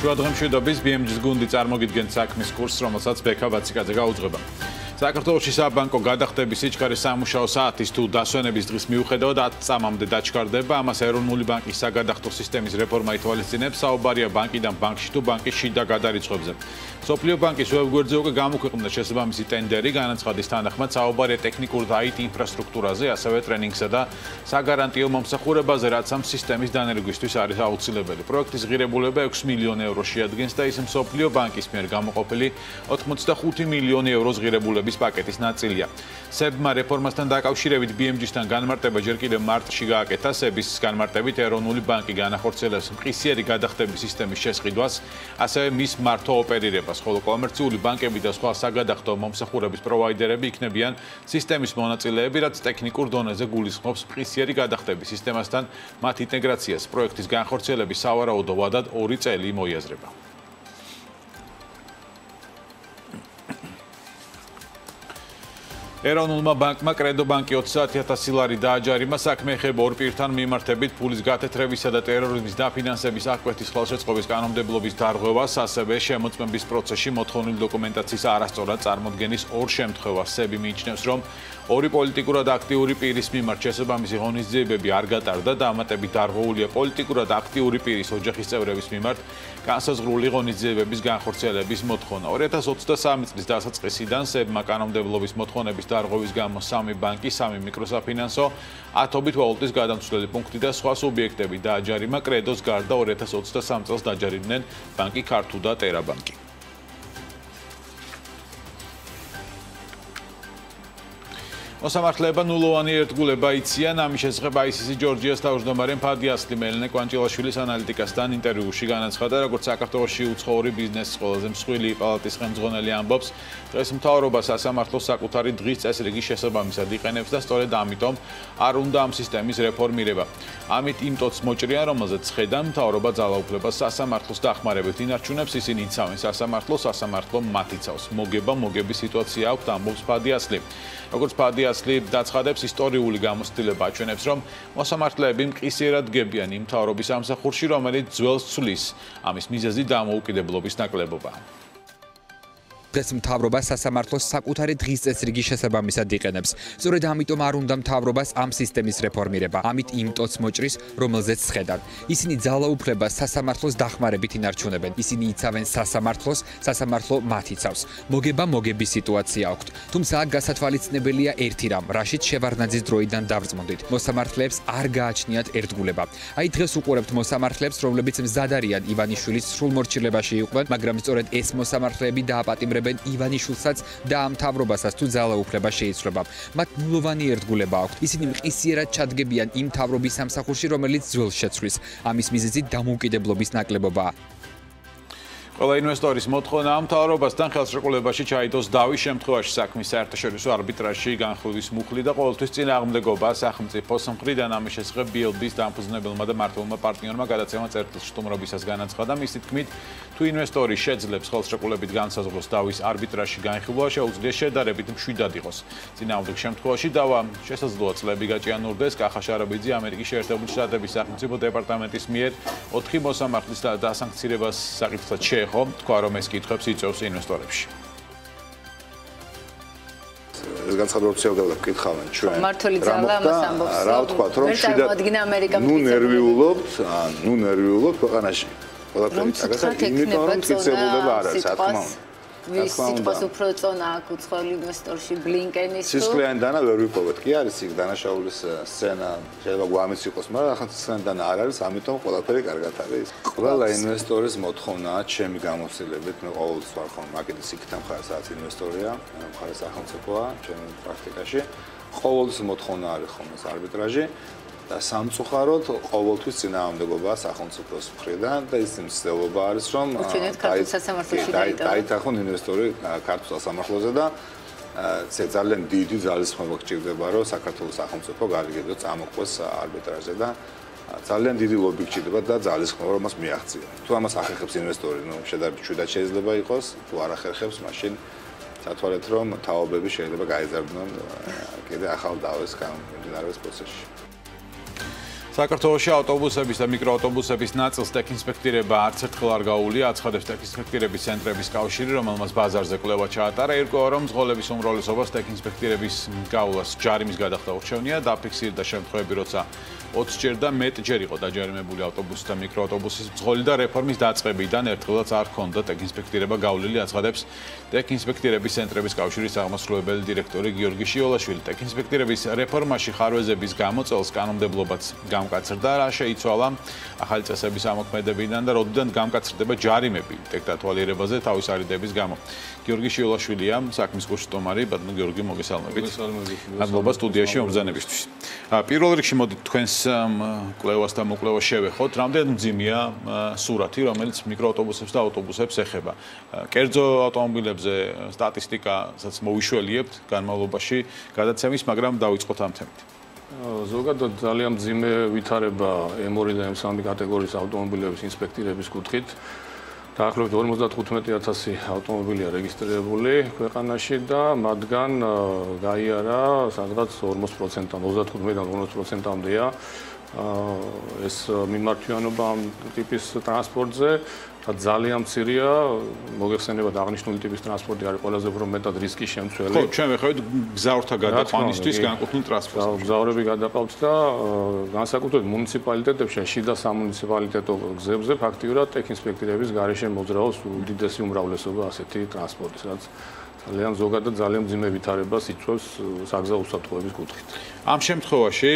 შუადღემშვიდობის BMG-ის გუნდი წარმოგიდგენთ საქმის კურსს, რომელსაც ბექა ბაციკაძე გაუძღვება. საქართველოში საბანკო გადახდების სიჩქარე სამუშაო საათის თუ დასვენების დღის მიუხედავად 10 წამამდე დაჩქარდება. ამას ეროვნული ბანკის საგადახდო სისტემის რეფორმა ითვალისწინებს. საუბარია ბანკიდან ბანკში თუ ბანკის შიდა გადარიცხვებზე. სოფლიო ბანკის ვებგვერდზე უკვე გამოქვეყნდა შესაბამისი ტენდერი. განაცხადის თანახმად საუბარია ტექნიკურ და IT ინფრასტრუქტურაზე, ასევე ტრენინგსა და საგარანტიო მომსახურებაზე, რაც ამ სისტემის დანერგვისთვის არის აუცილებელი. პროექტის ღირებულება 6 მილიონი ევრო შეადგენს და ის სოფლიო ბანკის მიერ გამოყოფილი 85 მილიონი ევროს ღირებულების პაკეტის ნაწილია. SEB-მა რეფორმასთან დაკავშირებით BMG-სთან განმარტება ჯერ კიდევ მარტში გააკეთა. SEB-ის განმარტებით ეროვნული ბანკი განახორციელებს მყისიერი გადახდების სისტემის შესყიდვას, ასევე მის მართო ოპერირებას, ხოლო კომერციული ბანკები და სხვა საგადახდო მომსახურების პროვაიდერები იქნებიან სისტემის მონაწილეები, რაც ტექნიკურ დონეზე გულისხმობს მყისიერი გადახდების სისტემასთან მათ ინტეგრაციას. პროექტის განხორციელების სავარაუდო ვადად 2 წელი მოიაზრება. ეროვნულმა ბანკმა კრედო ბანკი 30,000 ლარი დააჯარიმა საქმე ეხება ორ პირთან მიმართებით ფულის გათეთრებისა და ტერორიზმის დაფინანსების აღკვეთის ხელშეწყობის კანონმდებლობის დარღვევას, ასევე შემოწმების პროცესში მოთხოვნილი დოკუმენტაციის არასწორად წარმოდგენის ორ შემთხვევას. SEB-ი მიიჩნევს, რომ ორი პოლიტიკურად აქტიური პირის მიმართ შესაბამისი ღონისძიებები არ გატარდა და ამატებით დარღვეულია პოლიტიკურად აქტიური პირის ოჯახის წევრების მიმართ განსაზღვრული ღონისძიებების განხორციელების მოთხოვნა. 2023 წლის დასაწყისიდან SEB-მა კანონმდებლობის მოთხოვნების დარღვევის გამო 3 ბანკი, 3 მიკროსაფინანსო, ათობით ვალუტის გადამცვლელი პუნქტი და სხვა სუბიექტები დააჯარიმა. კრედოს გარდა 2023 წელს დაჯარიმდნენ ბანკი ქართულ და ტერაბანკი. მოსამართლეება ნულოვანი ერთგულება იციან. ამის შესახებ ICC ჯორჯიას თავმჯდომარე მფარდი ასლი მელენე კვანჭილაშვილის ანალიტიკასთან ინტერვიუში განაცხადა, როგორც საქართველოში უცხოური ბიზნესის ყველაზე მსხვილი პალატის ხელმძღვანელი ამბობს, დღეს მთავრობა სასამართლოს საკუთარი დღის წესრიგის შესაბამისად იყენებს და სწორედ ამიტომ არ უნდა ამ სისტემის რეფორმირება. ამით იმ ტოტს მოჭრიან, რომელზეც ხედან მთავრობა ძალაუფლებას სასამართლოს დახმარებით ინარჩუნებს, ისინი იცავენ სასამართლოს, სასამართლო მათ იცავს. მოგების სიტუაცია აქვს, ამბობს მფარდი ასლი. როგორც მფარდი ასლი დაცხადებს, ისტორიული გამოცდილება აჩვენებს, რომ მოსამართლეები მყისიერად დგებიან იმ მთავრობის ამსახურში, რომელიც ძველს ცვლის. ამის მიზეზი დამოუკიდებლობის ნაკლებობაა. დღეს მთავრობა სასამართლოს საკუთარი დღის წესრიგის შესაბამისად იყენებს. სწორედ ამიტომ არ უნდა მთავრობას ამ სისტემის რეფორმირება. ამით იმ ტოტს მოჭრის, რომელზეც ხედან. ისინი ძალაუფლებას სასამართლოს დახმარებით ინარჩუნებენ. ისინი იცავენ სასამართლოს, სასამართლო მათ იცავს. მოგების სიტუაცია აქვთ. თუმცა აქ გასათვალისწინებელია ერთი რამ, რაშიც შევარდნაძის დროიდან დავწმუნდით. მოსამართლეებს არ გააჩნიათ ერთგულება. აი დღეს უყურებთ მოსამართლეებს, რომლებიც მზად არიან ივანიშვილის სრულმორჩილებაში იყვნენ, მაგრამ სწორედ ეს მოსამართლეები დააპატიმრებენ ივანიშვილსაც და ამ მთავრობასაც თუ ძალაუფლება შეიცვლება. მათ ნულოვანი ერთგულება აქვთ. ისინი მყისიერად ჩადგებიან იმ მთავრობის სამსახურში, რომელიც ძველს შეცვლის. ამის მიზეზი დამოუკიდებლობის ნაკლებობაა. ყველა ინვესტორის მოთხოვნა ამ მთავრობასთან ხელშეკრულებაში ჩაიდოს დავის შემთხვევაში საქმის საერთაშორისო არბიტრაჟში განხილვის მუხლი და ყოველთვის წინააღმდეგობა სახელმწიფოს მხრიდან. ამის შესახებ BLB-ის დამფუძნებელმა და მმართველმა პარტნიორმა გადაცემა წერტილ შტუმრობისას განაცხადა. მისი თქმით, თუ ინვესტორი შეძლებს ხელშეკრულებით განსაზღვროს დავის არბიტრაჟში განხილვა, შეუძლია შედარებით მშვიდად იყოს. წინააღმდეგ შემთხვევაში დავა შესაძლოა წლები გაჭიანურდეს. კახა შარაბიძე ამერიკის შეერთებული შტატების სახელმწიფო დეპარტამენტის მიერ 4 მოსამართლის დასანქცირებას საკითხად თქვა, რომ ეს კითხვებს იწევს ინვესტორებში. ეს განცხადება ოფიციალურად გკითხავენ ჩვენ. მართალი ძალა ამას ამბობს. რა ვთქვათ, რომ ნერვიულობთ ქვეყანაში. ყველაფერი წაგასაგებ, იმიტომ რომ მტკიცებულება არ არის, რა თქმა უნდა. ვის სიტყვას უფრო წონა აქვს უცხოელ ინვესტორში ბლინკენის თუ სისხლიანი დანა ვერ ვიპოვეთ. კი არის იქ დანაშაულის სცენა, შეიძლება გვამიც იყოს, მაგრამ ახლა სისხლიანი დანა არ არის, ამიტომ ყველაფერი კარგად არის. ყველა ინვესტორის მოთხოვნაა ჩემი გამოცდილებით, მე ყოველთვის ვარ ხოლმე მაგის იქთან მხარ, სადაც ინვესტორია, მხარ სახელმწიფოა ჩემ პრაქტიკაში. ყოველთვის მოთხოვნა არის ხოლმე არბიტრაჟი. და სამწუხაროდ ყოველთვის წინააღმდეგობაა სახელმწიფოს მხრიდან და ის მცდელობა არის, რომ დაითანხმონ ინვესტორი ქართულ სასამართლოზე და ძალიან დიდი ძალისხმევა გჭირდება, რომ საქართველოს სახელმწიფო გარიგებდოს წამოყვეს არბიტრაჟზე და ძალიან დიდი ლობი გჭირდება და ძალისხმევა რომ მას მიაღწია. თუ ამას ახერხებს ინვესტორი, შედარებით მშვიდად შეიძლება იყოს, თუ არ ახერხებს, მაშინ სათვალეთ რომ თაობები შეიძლება გაიზარდონ კიდე ახალ დავის გამომდინარე პროცესში. საქართველოში ავტობუსების და მიკროავტობუსების ნაწილს ტექინსპექტირება არც ერთხელ არ გაუვლია, აცხადებს ტექინსპექტირების ცენტრების კავშირი, რომელმაც ბაზარზე კვლევა ჩაატარა, ერკვევა, რომ მძღოლების უმრავლესობას ტექინსპექტირების გავლას ჯარიმის გადახდა ურჩევნია, დაფიქსირდა შემთხვევები, როცა 20ჯერ და მეტჯერ იყო დაჯარიმებული ავტობუსი და მიკროავტობუსის მძღოლი და რეფორმის დაწყებიდან ერთხელაც არ ჰქონდა ტექინსპექტირება გავლილი, აცხადებს ტექინსპექტირების ცენტრების კავშირის აღმასრულებელი დირექტორი გიორგი შიოლაშვილი. ტექინსპექტირების რეფორმაში ხარვეზების გამო წელს კანონმდებლობაც გამკაცრდა, რა შეიცვალა ახალი წესების ამოქმედებიდან და როდიდან გამკაცრდება ჯარიმები ტექდათვალიერებაზე თავის არიდების გამო. გიორგი შიოლაშვილია, საქმის კურსის სტომარი, ბატონო გიორგი, მოგესალმებით. მადლობა სტუდიაში მომბრძანებისთვის. პირველ რიგში მოდით თქვენს კვლევას და მოკვლევას შევეხოთ. რამდენად მძიმეა სურათი, რომელიც მიკროავტობუსებს და ავტობუსებს ეხება. კერძო ავტომობილებზე სტატისტიკასაც მოვიშველიებთ განმავლობაში გადაცემის, მაგრამ დავიწყოთ ამ თემით. ზოგადად ძალიან მძიმე ვითარება M2 და M3 კატეგორიის ავტომობილების ინსპექტირების კუთხით. დაახლოებით 55,000 ავტომობილია რეგისტრირებული ქვეყანაში და მათგან გაიარა სადღაც 40%-თან, 35-დან 40%-მდეა ეს მიმართვიანობა ამ ტიპის ტრანსპორტზე. ძალიან მცირეა, მოგეხსენებათ აღნიშნული ტიპის ტრანსპორტი არის ყველაზე უფრო მეტად რისკის შემცველი. ხო, ჩვენ ვეხავთ გზავრთა გადაყვანისთვის განკუთვნილ ტრანსპორტს. გზავრები გადაყავთ და განსაკუთრებით მუნიციპალიტეტებში, შიდა სამუნიციპალიტეტო გზებზე ფაქტიურად ტექინსპექტირების გარეშე მოძრაობს უდიდესი უმრავლესობა ასეთი ტრანსპორტის, რაც ძალიან ზოგადად ძალიან მძიმე ვითარებას იწვევს საგზაო უსაფრთხოების კუთხით. ამ შემთხვევაში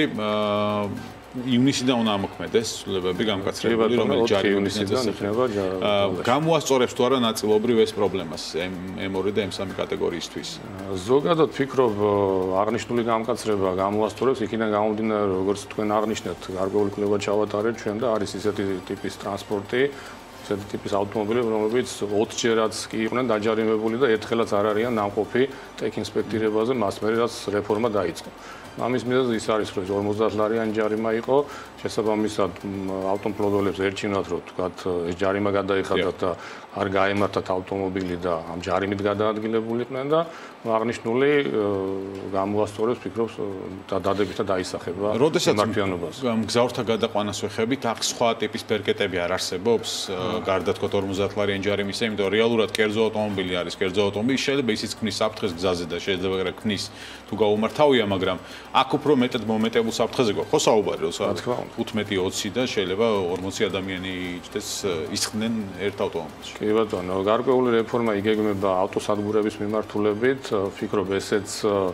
ივნისიდან უნდა ამოქმედეს ცვლილებები გამკაცრებული, რომელიც ივნისიდან იქნება გამოასწორებს თუ არა ნაწილობრივ ეს პრობლემას M2 და M3 კატეგორიისთვის. ზოგადად ფიქრობ აღნიშნული გამკაცრება გამოასწორებს, იქიდან გამომდინარე, როგორც თქვენ აღნიშნეთ, გარკვეული კვლევა ჩავატარეთ ჩვენ და არის ისეთი ტიპის ტრანსპორტი, ისეთი ტიპის ავტომობილები, რომლებიც 20ჯერაც კი იყვნენ დაჯარიმებული და ერთხელაც არ არიან ნამყოფი ტექინსპექტირებაზე, მას მერე რაც რეფორმა დაიწყო. ამის მიზეზი ის არის, რომ 50-ლარიანი ჯარიმა იყო, შესაბამისად ავტომფლობელებს ერჩინათ, რომ თქვათ ეს ჯარიმა გადაიხადათ და არ გაემართათ ავტომობილი და ამ ჯარიმით გადაადგილებულიყვნენ და აღნიშნული გამოასწორებს ფიქრობს და დადებითად დაისახება მიმართვიანობას. მგზავრთა გადაყვანას ვეხებით, აქ სხვა ტიპის პერკეტები არ არსებობს, გარდა თქვათ 50-ლარიანი ჯარიმისა, იმიტომ რომ რეალურად კერძო ავტომობილი არის, კერძო ავტომობილი შეიძლება ისიც ქმნის საფრთხეს გზაზე და შეიძლება რა ქმნის თუ გაუმართავია, მაგრამ აქ უფრო მეტად მომეტებულ საფრთხეზე გვაქვს. ხო საუბარი, როცა 15-20 და შეიძლება 40 ადამიანი იჯდეს ისხდნენ ერთ ავტომობილში. კი ბატონო, გარკვეული რეფორმა იგეგმება ავტოსადგურების მიმართულებით, ფიქრობ ესეც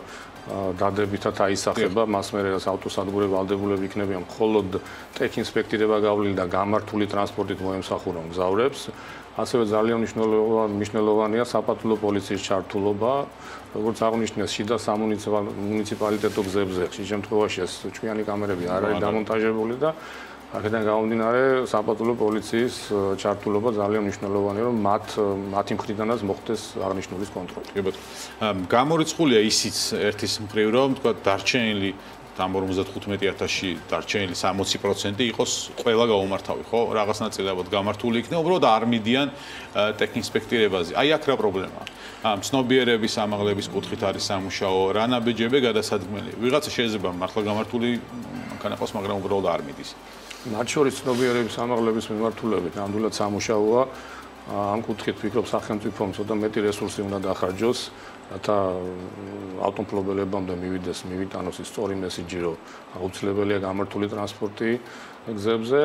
დადებითად აისახება, მას მერე რაც ავტოსადგურები ვალდებულები იქნებიან მხოლოდ ტექინსპექტირება გავლილი და გამართული ტრანსპორტით მოემსახურონ მგზავრებს. ასევე ძალიან მნიშვნელოვანია საპატრულო პოლიციის ჩართულობა, როგორც აღნიშნეს, შიდა სამუნიციპალიტეტო გზებზე. ხშირ შემთხვევაში ეს ჭკვიანი კამერები არ არის დამონტაჟებული და აქედან გამომდინარე, საპატრულო პოლიციის ჩართულობა ძალიან მნიშვნელოვანია, რომ მათი მხრიდანაც მოხდეს აღნიშნულის კონტროლი. კი ბატონო. გამორიცხულია ისიც ერთის მხრივ, რომ თქვა დარჩენილი ამ 55,000-ში დარჩენილი 60% იყოს ყველა გაუმართავი, ხო? რაღაც ნაწილებად გამართული იქნება, უბრალოდ არ მიდიან ტექინსპექტირებაზე. აი აქ რა პრობლემაა? ცნობიერების ამაღლების კუთხით არის სამუშაო, რა ნაბიჯები გადასადგმელი. ვიღაცა შეიძლება მართლა გამართული მანქანა ყავს, მაგრამ უბრალოდ არ მიდის. მათ შორის ცნობიერების ამაღლების მიმართულებით ნამდვილად სამუშაოა. ამ კუთხით ფიქრობ სახელმწიფომ ცოტა მეტი რესურსი უნდა დახარჯოს, რათა ავტომფლობელებამდე მივიტანოს ის სწორი მესიჯი, რომ აუცილებელია გამართული ტრანსპორტი გზებზე,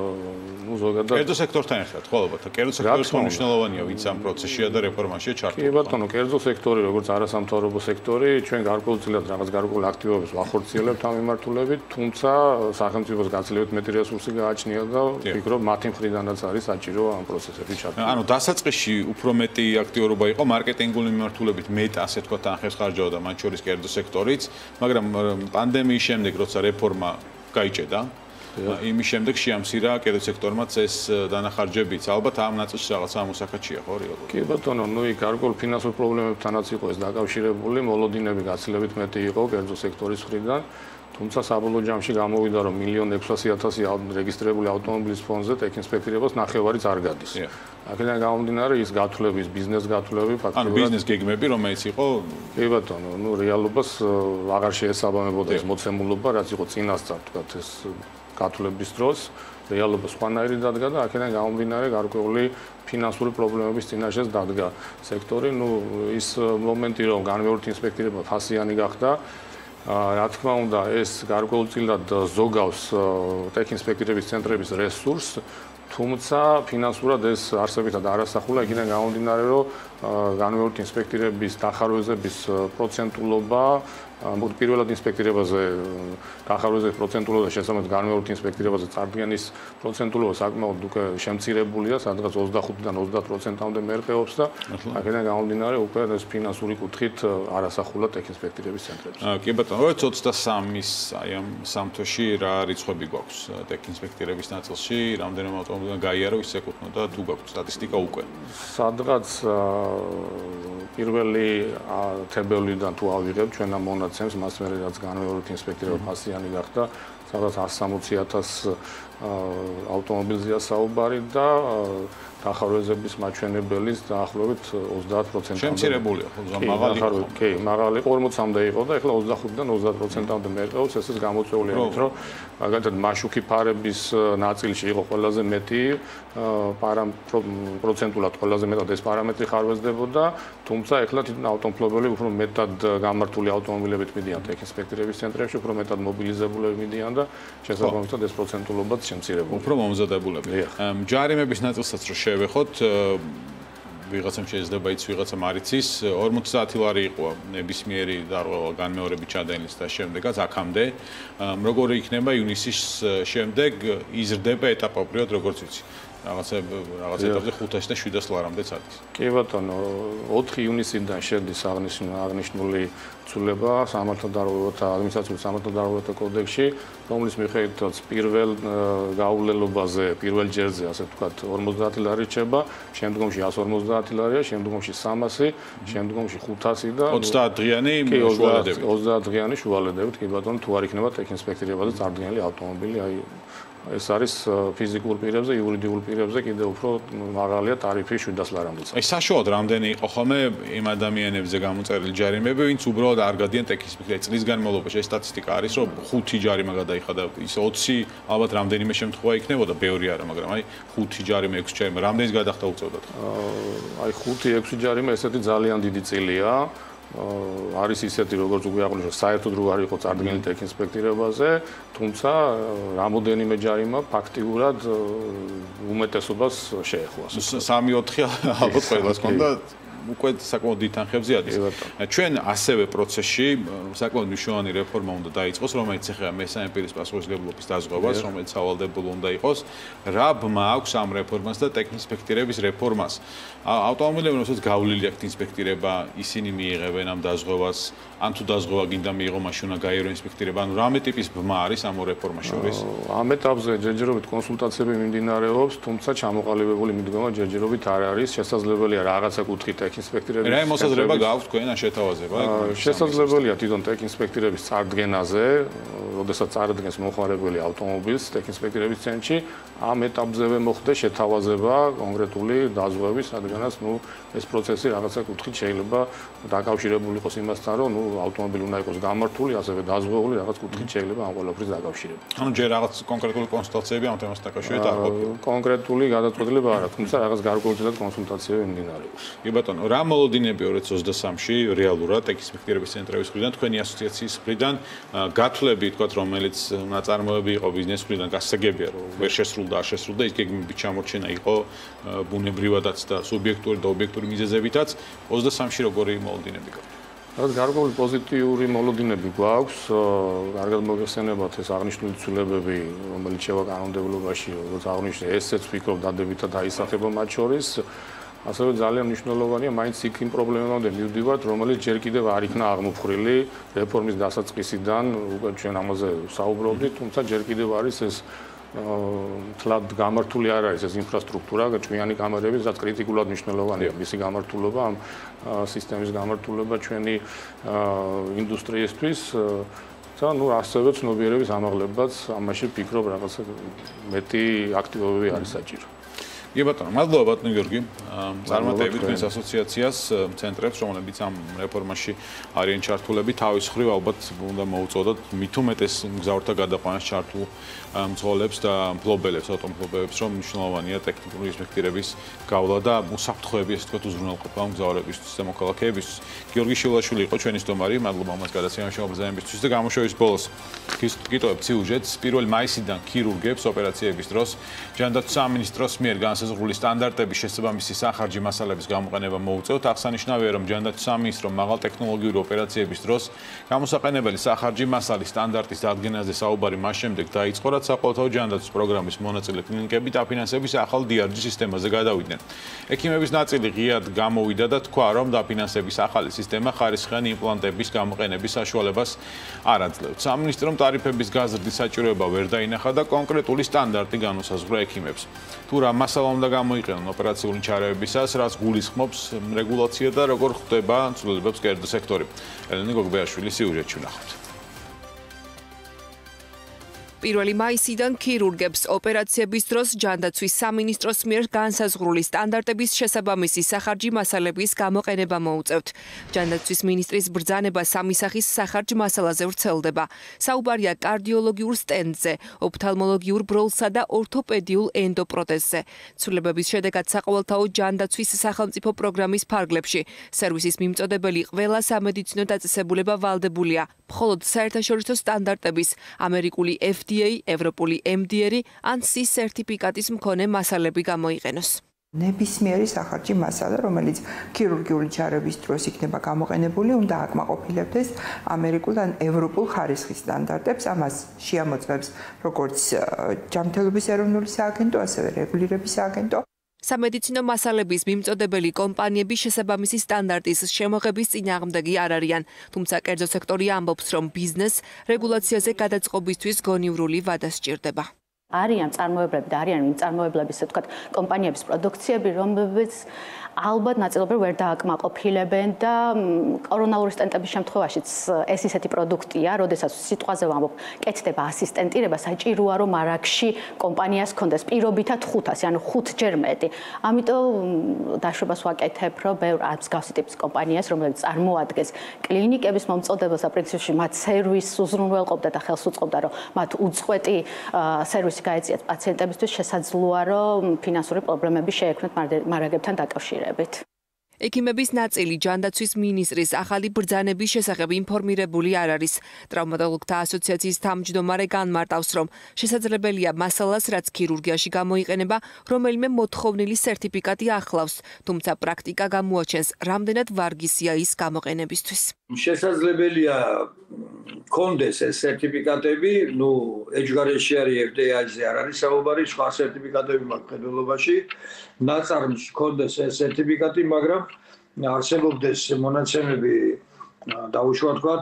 ზოგადად კერძო სექტორთან ერთად, ხო ალბათ, კერძო სექტორის მნიშვნელოვანია, ვინც ამ პროცესშია და რეფორმაშია ჩართული. კი ბატონო, კერძო სექტორი, როგორც არასამთავრობო სექტორი, ჩვენ გარკვეულწილად რაღაც გარკვეულ აქტივობებს ვახორციელებთ ამ მიმართულებით, თუმცა სახელმწიფოს გაცილებით მეტი რესურსი გააჩნია და ფიქრობ მათი მხრიდანაც არის საჭირო ამ პროცესებში ჩართული. ანუ დასაწყისში უფრო მეტი აქტიურობა იყო მარკეტინგული მიმართულებით, მეტ ასე თქვა თანხებს ხარჯავდა მათ შორის კერძო სექტორიც, მაგრამ პანდემიის შემდეგ, როცა რეფორმა გაიჭედა, იმის შემდეგ შეამცირა კერძო სექტორმაც ეს დანახარჯებიც. ალბათ ამ ნაწილში რაღაც ამოსაკაჩია, ხო, რეალურად? კი ბატონო, იქ გარკვეულ ფინანსურ პრობლემებთანაც იყო ეს დაკავშირებული, მოლოდინები გაცილებით მეტი იყო კერძო სექტორის მხრიდან. თუმცა საბოლოო ჯამში გამოვიდა, რომ 1,600,000 რეგისტრირებული ავტომობილის ფონზე ტექინსპექტირებას ნახევარიც არ გადის. აქედან გამომდინარე, ის გათვლების, ბიზნეს გათვლები ფაქტობრივად ანუ ბიზნეს გეგმები, რომელიც იყო კი ბატონო, რეალობას აღარ შეესაბამებოდა ეს მოცემულობა, რაც იყო წინასწარ, თქვათ ეს გათვლების დროს რეალობა სხვანაირი დადგა და აქედან გამომდინარე გარკვეული ფინანსური პრობლემების წინაშეც დადგა სექტორი. ის მომენტი რომ განმეორებით ინსპექტირება ფასიანი გახდა, რა თქმა უნდა, ეს გარკვეულწილად ზოგავს ტექინსპექტირების ცენტრების რესურსს, თუმცა ფინანსურად ეს არსებითად არასახულა, იქიდან გამომდინარე, რომ განმეორებით ინსპექტირების დახარვეზების პროცენტულობა პირველად ინსპექტირებაზე დახარვეზების პროცენტულობა შესაბამისად განმეორებით ინსპექტირებაზე წარდგენის პროცენტულობა საკმაოდ უკვე შემცირებულია, სადღაც 25-დან 30%-მდე მერყეობს და აქედან გამომდინარე უკვე ეს ფინანსური კუთხით არასახულა ტექინსპექტირების ცენტრებს. კი ბატონო, 2023-ის აი ამ სამთოში რა რიცხვები გვაქვს ტექინსპექტირების ნაწილში, რამდენიმე ავტომობილიდან გაიარა ის ეკუთვნოდა თუ გვაქვს სტატისტიკა უკვე? სადღაც პირველი თებერვლიდან თუ ავიღებ ჩვენ ამ მონაცემს, მას მერე რაც განმეორებით ინსპექტირება ფასიანი გახდა, სადღაც 160,000 ავტომობილზეა საუბარი და დახარვეზების მაჩვენებელის დაახლოებით 30%. შემცირებულია, ხო, მაღალი იყო. კი, მაღალი 40-მდე იყო და ახლა 25-დან 30%-მდე მერყეობს, ესეც გამოწვეული არის, რომ მაგალითად მაშუქი ფარების ნაწილში იყო ყველაზე მეტი პროცენტულად ყველაზე მეტად ეს პარამეტრი ხარვეზდებოდა, თუმცა ახლა თვითონ ავტომობილები უფრო მეტად გამართული ავტომობილებით მიდიან ტექინსპექტირების ცენტრებში, უფრო მეტად მობილიზებულები მიდიან და შესაბამისად ეს პროცენტულობაც შემცირებულია. უფრო მომზადებულები. ჯარიმების ნაწილსაც რო შევეხოთ, ვიღაცამ შეიძლება იცი, ვიღაცამ არ იცის, 50 ლარი იყო ნებისმიერი დარღვევა განმეორებით ჩადენილი და შემდეგაც აქამდე, როგორი იქნება ივნისის შემდეგ იზრდება ეტაპობრივად, როგორც ვიცი. რაღაც ეტაპზე 500 და 700 ლარამდეც არის. კი ბატონო, 4 ივნისიდან შედის აღნიშნული ცვლილება სამართალდარღვევათა ადმინისტრაციული სამართალდარღვევათა კოდექსში, რომლის მიხედვითაც პირველ გაუვლელობაზე, პირველ ჯერზე, ასე ვთქვათ, 50 ლარი რჩება, შემდგომში 150 ლარია, შემდგომში 300, შემდგომში 500 და 30 დღიანი შუალედებით. 30 დღიანი შუალედებით, კი ბატონო, თუ არ იქნება ტექინსპექტირებაზე წარდგენილი ავტომობილი, აი ეს არის ფიზიკურ პირებზე, იურიდიულ პირებზე კიდევ უფრო მაღალია ტარიფი 700 ლარამდეც. აი საშუალოდ რამდენი იყო ხოლმე იმ ადამიანებზე გამოწერილი ჯარიმები, ვინც უბრალოდ არ გადიან ტექინსპექტირებაში. წლის განმავლობაში ეს სტატისტიკა არის, რომ 5 ჯარიმა გადაიხადა, ის 20 ალბათ რამდენიმე შემთხვევა იქნებოდა, ბევრი არა, მაგრამ აი 5 ჯარიმა, 6 ჯარიმა, რამდენის გადახდა უწევდათ? აი 5-6 ჯარიმა ესეთი ძალიან დიდი წილია. არის ისეთი, როგორც უკვე აღნიშნე, საერთოდ რო არ იყო წარდგენილი ტექინსპექტირებაზე, თუმცა რამოდენიმე ჯარიმა ფაქტიურად უმეტესობას შეეხო. 3-4 ალბათ ყველას ქონდა უკვე საკმაოდ დიდ თანხებზე ადის. ჩვენ ასევე პროცესში საკმაოდ მნიშვნელოვანი რეფორმა უნდა დაიწყოს, რომელიც ეხება მესამე პირის პასუხისმგებლობის დაზღვევას, რომელიც სავალდებულო უნდა იყოს. რა ბმა აქვს ამ რეფორმას და ტექინსპექტირების რეფორმას? ავტომობილები, რომელსაც გავლილი აქვს ინსპექტირება, ისინი მიიღებენ ამ დაზღვევას, ან თუ დაზღვევა გინდა მიიღო, მაშინ უნდა გაიარო ინსპექტირება. ანუ რამე ტიპის ბმა არის ამ რეფორმას შორის? ამ ეტაპზე ჯერჯერობით კონსულტაციები მიმდინარეობს, თუმცა ჩამოყალიბებული მიდგომა ჯერჯერობით არ არის. შესაძლებელია რაღაცა კუთხით ტექინსპექტირების რა მოსაზრება გააქვთ თქვენ ან შეთავაზება? შესაძლებელია თვითონ ტექინსპექტირების წარდგენაზე, როდესაც წარადგენს მომხმარებელი ავტომობილს ტექინსპექტირების ცენტრში, ამ ეტაპზევე მოხდეს შეთავაზება კონკრეტული დაზღვევის, რადგანაც ეს პროცესი რაღაცა კუთხით შეიძლება დაკავშირებული იყოს იმასთან, რომ ავტომობილი უნდა იყოს გამართული, ასევე დაზღვეული რაღაც კუთხით შეიძლება ამ ყველაფრის დაკავშირება. ანუ ჯერ რაღაც კონკრეტული კონსულტაციები ამ თემასთან დაკავშირებით არ ყოფილა. კონკრეტული გადაწყვეტილება არა, თუმცა რაღაც გარკვეულწილად კონსულტაციები მიმდინარეობს. კი ბატონო, რა მოლოდინები 2023-ში რეალურად ტექინსპექტირების ცენტრების მხრიდან, თქვენი ასოციაციის მხრიდან გათვლები, თქვათ, რომელიც ნაწარმოები იყო ბიზნეს მხრიდან, გასაგებია, რომ ვერ შესრულდა, არ შესრულდა, ის გეგმები ჩამორჩენა იყო ბუნებრივადაც და სუბიექტური და ობიექტური მიზეზებითაც. 23-ში როგორი მოლოდინები გაქვთ? რაც გარკვეული პოზიტიური მოლოდინები გვაქვს, კარგად მოგეხსენებათ ეს აღნიშნული ცვლილებები, რომელიც შევა კანონმდებლობაში, როგორც აღნიშნე, ესეც ვფიქრობ დადებითად დაისახება მათ შორის. ასევე ძალიან მნიშვნელოვანია, მაინც იქ იმ პრობლემამდე მივდივართ, რომელიც ჯერ კიდევ არ იქნა აღმოფხრილი რეფორმის დასაწყისიდან, უკვე ჩვენ ამაზე საუბრობდით, თუმცა ჯერ კიდევ არის ეს თლად გამართული არ არის ეს ინფრასტრუქტურა, ჭკვიანი კამერები, რაც კრიტიკულად მნიშვნელოვანია მისი გამართულობა, ამ სისტემის გამართულება ჩვენი ინდუსტრიისთვის და ასევე ცნობიერების ამაღლებაც, ამაში ვფიქრობ რაღაცა მეტი აქტივობები არის საჭირო. კი ბატონო, მადლობა ბატონო გიორგი. წარმატებით თქვენს ასოციაციას, ცენტრებს, რომლებიც ამ რეფორმაში არიან ჩართულები, თავის მხრივ ალბათ უნდა მოუწოდოთ მით უმეტეს მგზავრთა გადაყვანას ჩართულ მძღოლებს და მფლობელებს, ავტომფლობელებს, რომ მნიშვნელოვანია ტექნიკური ინსპექტირების გავლა და უსაფრთხოები, ესე ვთქვათ, უზრუნველყოფა მგზავრებისთვის და მოქალაქეებისთვის. გიორგი შილაშვილი იყო ჩვენი სტუმარი, მადლობა მას გადაცემაში მობრძანებისთვის და გამოშვების ბოლოს გიტოვებთ სიუჟეტს. 1 მაისიდან ქირურგებს ოპერაციების დროს ჯანდაცვის სამინისტროს მიერ განსაზღვრული სტანდარტების შესაბამისი სახარჯი მასალების გამოყენება მოუწევთ. აღსანიშნავია, რომ ჯანდაცვის სამინისტრომ მაღალ ტექნოლოგიური ოპერაციების დროს გამოსაყენებელი სახარჯი მასალის სტანდარტის დადგენაზე საუბარი მას შემდეგ დაიწყო, რაც საყოველთაო ჯანდაცვის პროგრამის მონაწილე კლინიკები დაფინანსების ახალ DRG სისტემაზე გადავიდნენ. ექიმების ნაწილი ღიად გამოვიდა და თქვა, რომ დაფინანსების ახალი სისტემა ხარისხიანი იმპლანტების გამოყენების საშუალებას არ აძლევს. სამინისტრომ ტარიფების გაზრდის საჭიროება ვერ დაინახა და კონკრეტული სტანდარტი განუსაზღვრა ექიმებს. თუ რა მასალა უნდა გამოიყენონ ოპერაციული ჩარეებისას, რაც გულისხმობს რეგულაცია და როგორ ხდება ცვლილებებს კერძო სექტორი. ელენე გოგბეაშვილი სიუჟეტში ვნახავთ. 1 მაისიდან ქირურგებს ოპერაციების დროს ჯანდაცვის სამინისტროს მიერ განსაზღვრული სტანდარტების შესაბამისი სახარჯი მასალების გამოყენება მოუწევთ. ჯანდაცვის მინისტრის ბრძანება სამი სახის სახარჯ მასალაზე ვრცელდება. საუბარია კარდიოლოგიურ სტენდზე, ოფთალმოლოგიურ ბროლსა და ორთოპედიულ ენდოპროტეზზე. ცვლილებების შედეგად საყოველთაო ჯანდაცვის სახელმწიფო პროგრამის ფარგლებში სერვისის მიმწოდებელი ყველა სამედიცინო დაწესებულება ვალდებულია. მხოლოდ საერთაშორისო სტანდარტების ამერიკული FDA, ევროპული MDR ან C სერტიფიკატის მქონე მასალები გამოიყენოს. ნებისმიერი სახარჯი მასალა, რომელიც ქირურგიული ჩარეების დროს იქნება გამოყენებული, უნდა აკმაყოფილებდეს ამერიკულ ან ევროპულ ხარისხის სტანდარტებს. ამას შეამოწმებს როგორც ჯანმრთელობის ეროვნული სააგენტო, ასევე რეგულირების სააგენტო. სამედიცინო მასალების მიმწოდებელი კომპანიები შესაბამისი სტანდარტის შემოღების წინააღმდეგი არ არიან, თუმცა კერძო სექტორი ამბობს, რომ ბიზნესს რეგულაციაზე გადაწყობისთვის გონივრული ვადა სჭირდება. არიან წარმოებლები და არიან მწარმოებლების, ასე ვთქვათ, კომპანიების პროდუქციები, რომლებიც ალბათ ნაწილობრივ ვერ დააკმაყოფილებენ და კორონალური სტენტების შემთხვევაშიც ეს ისეთი პროდუქტია, როდესაც სიტყვაზე ვამბობ, კეთდება ასისტენტირება, საჭიროა რომ მარაგში კომპანიას ჰქონდეს პირობითად 500, ანუ 5-ჯერ მეტი. ამიტომ დაშვებას ვაკეთებ, რომ ბევრ მსგავსი ტიპის კომპანიას, რომელიც წარმოადგენს კლინიკების მომწოდებას და პრინციპში მათ სერვისს უზრუნველყოფდა და ხელს უწყობდა, რომ მათ უწყვეტი სერვისი გაეწიათ პაციენტებისთვის, შესაძლოა რომ ფინანსური პრობლემები შეექმნათ მარაგებთან დაკავშირებით. ექიმების ნაწილი ჯანდაცვის მინისტრის ახალი ბრძანების შესახებ ინფორმირებული არ არის. ტრავმატოლოგთა ასოციაციის თავმჯდომარე განმარტავს, რომ შესაძლებელია მასალას, რაც ქირურგიაში გამოიყენება, რომელიმე მოთხოვნილი სერტიფიკატი ახლავს, თუმცა პრაქტიკა გამოაჩენს, რამდენად ვარგისია ის გამოყენებისთვის. შესაძლებელია კონდეს ეს სერტიფიკატები, ეჯგარეში არის FDA-ზე არ არის საუბარი, სხვა სერტიფიკატები მაქვს მხედველობაში, ნაწარმს კონდეს ეს სერტიფიკატი, მაგრამ არსებობდეს მონაცემები დაუშვა თქვათ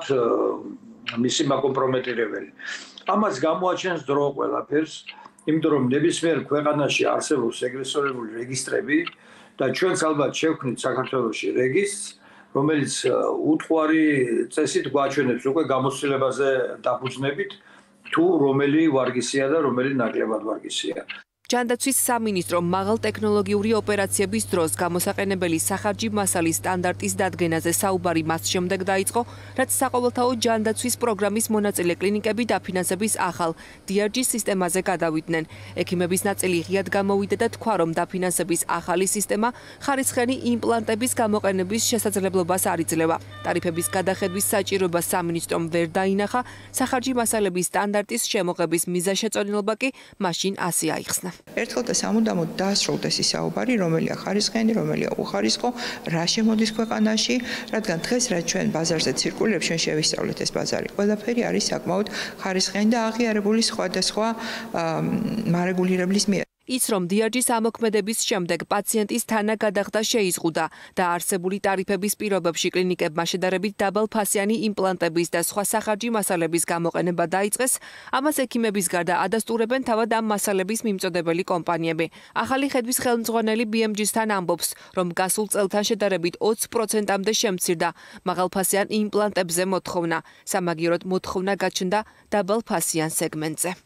მისი მაკომპრომეტირებელი. ამას გამოაჩენს დრო ყველაფერს, იმიტომ რომ ნებისმიერ ქვეყანაში არსებობს ეგრესორებული რეგისტრები და ჩვენც ალბათ შევქმნით საქართველოში რეგისტრს, რომელიც უტყვარი წესით გვაჩვენებს უკვე გამოცდილებაზე დაფუძნებით, თუ რომელი ვარგისია და რომელი ნაკლებად ვარგისია. ჯანდაცვის სამინისტრო მაღალ ტექნოლოგიური ოპერაციების დროს გამოსაყენებელი სახარჯი მასალის სტანდარტის დადგენაზე საუბარი მას შემდეგ დაიწყო, რაც საყოველთაო ჯანდაცვის პროგრამის მონაწილე კლინიკები დაფინანსების ახალ DRG სისტემაზე გადავიდნენ. ექიმების ნაწილი ღიად გამოვიდა და თქვა, რომ დაფინანსების ახალი სისტემა ხარისხიანი იმპლანტების გამოყენების შესაძლებლობას არ იძლევა. ტარიფების გადახედვის საჭიროება სამინისტრომ ვერ დაინახა, სახარჯი მასალების სტანდარტის შემოღების მიზანშეწონილობა კი მაშინ ასე აიხსნა. ერთხელ და სამუდამოდ დაასრულდეს ის საუბარი, რომელია ხარისხიანი, რომელია უხარისხო, რა შემოდის ქვეყანაში, რადგან დღეს რაც ჩვენ ბაზარზე ცირკულირებს, ჩვენ შევისწავლეთ ეს ბაზარი. ყველაფერი არის საკმაოდ ხარისხიანი და აღიარებული სხვადასხვა მარეგულირებლის მიერ. ის რომ DRG-ის ამოქმედების შემდეგ პაციენტის თანა გადახდა შეიზღუდა და არსებული ტარიფების პირობებში კლინიკებმა შედარებით დაბალფასიანი იმპლანტების და სხვა სახარჯი მასალების გამოყენება დაიწყეს, ამას ექიმების გარდა ადასტურებენ თავად ამ მასალების მიმწოდებელი კომპანიები. ახალი ხედვის ხელმძღვანელი BMG-სთან ამბობს, რომ გასულ წელთან შედარებით 20%-მდე შემცირდა მაღალფასიან იმპლანტებზე მოთხოვნა, სამაგიეროდ მოთხოვნა გაჩნდა დაბალფასიან სეგმენტზე.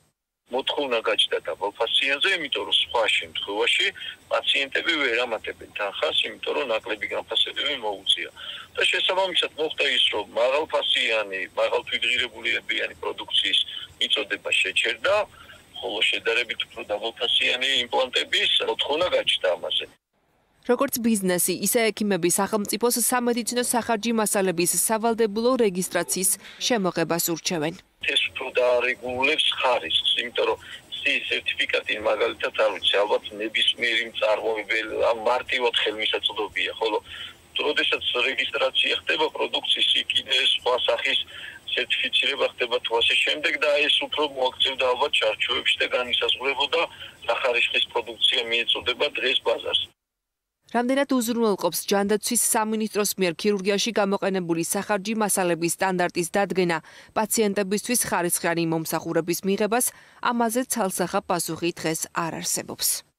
მოთხოვნა გაჩნდა დაბალ ფასიანზე, იმიტომ რომ სხვა შემთხვევაში პაციენტები ვერ ამატებენ თანხას, იმიტომ რომ ნაკლები განფასებები მოუწია. და შესაბამისად მოხდა ის, რომ მაღალფასიანი, მაღალთვითღირებულებიანი პროდუქციის მიწოდება შეჩერდა, ხოლო შედარებით უფრო დაბალფასიანი იმპლანტების მოთხოვნა გაჩნდა ამაზე. როგორც ბიზნესი, ისე ექიმები სახელმწიფოს სამედიცინო სახარჯი მასალების სავალდებულო რეგისტრაციის შემოღებას ურჩევენ. ეს უფრო დაარეგულებს ხარისხს, იმიტომ რომ სერტიფიკატი მაგალითად არ ვიცი, ალბათ ნებისმიერი მწარმოებელი ამ მარტივად ხელმისაწვდომია, ხოლო როდესაც რეგისტრაცია ხდება პროდუქციის იქიდე სხვა სახის სერტიფიცირება ხდება თუ ასე შემდეგ და ეს უფრო მოაქცევდა ალბათ ჩარჩოებში და განისაზღვრებოდა სახარისხის პროდუქცია მიეწოდება დღეს ბაზარს. რამდენად უზრუნველყოფს ჯანდაცვის სამინისტროს მიერ ქირურგიაში გამოყენებული სახარჯი მასალების სტანდარტის დადგენა პაციენტებისთვის ხარისხიანი მომსახურების მიღებას, ამაზე ცალსახა პასუხი დღეს არ არსებობს.